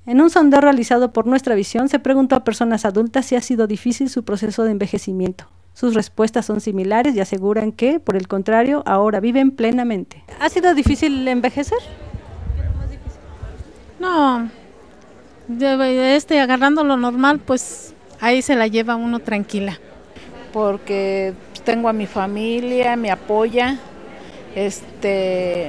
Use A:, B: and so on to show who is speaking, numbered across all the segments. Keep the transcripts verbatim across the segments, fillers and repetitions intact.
A: En un sondeo realizado por Nuestra Visión, se preguntó a personas adultas si ha sido difícil su proceso de envejecimiento. Sus respuestas son similares y aseguran que, por el contrario, ahora viven plenamente. ¿Ha sido difícil envejecer?
B: No, este, agarrando lo normal, pues ahí se la lleva uno tranquila.
C: Porque tengo a mi familia, me apoya, este,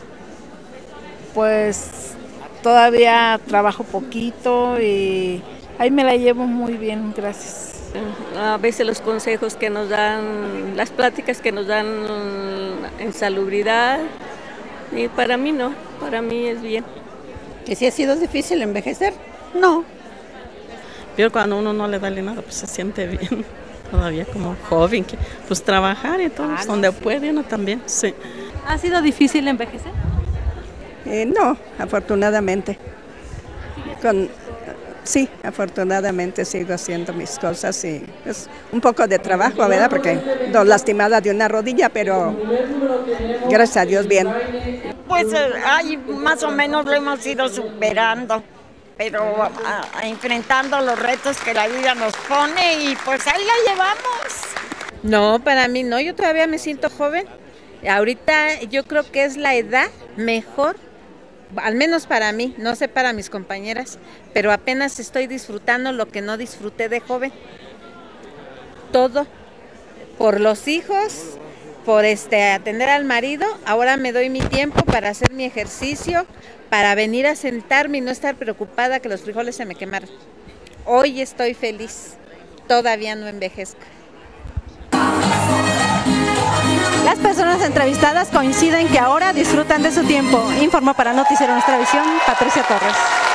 C: pues todavía trabajo poquito y ahí me la llevo muy bien, gracias.
D: A veces los consejos que nos dan, las pláticas que nos dan en salubridad, y para mí no, para mí es bien.
E: ¿Que sí ha sido difícil envejecer?
F: No. Pero cuando uno no le da nada, pues se siente bien, todavía como joven, que pues trabajar y todo, ah, no, donde sí. puede uno también, sí.
A: ¿Ha sido difícil envejecer?
E: Eh, no, afortunadamente. Con, sí, afortunadamente sigo haciendo mis cosas y es un poco de trabajo, ¿verdad? Porque estoy lastimada de una rodilla, pero gracias a Dios bien.
G: Pues ay, más o menos lo hemos ido superando, pero a, a, enfrentando los retos que la vida nos pone y pues ahí la llevamos.
H: No, para mí no, yo todavía me siento joven. Ahorita yo creo que es la edad mejor, al menos para mí, no sé para mis compañeras, pero apenas estoy disfrutando lo que no disfruté de joven. Todo, por los hijos, por este atender al marido, ahora me doy mi tiempo para hacer mi ejercicio, para venir a sentarme y no estar preocupada que los frijoles se me quemaron. Hoy estoy feliz, todavía no envejezco.
A: Las personas entrevistadas coinciden que ahora disfrutan de su tiempo. Informó para Noticiero Nuestra Visión, Patricia Torres.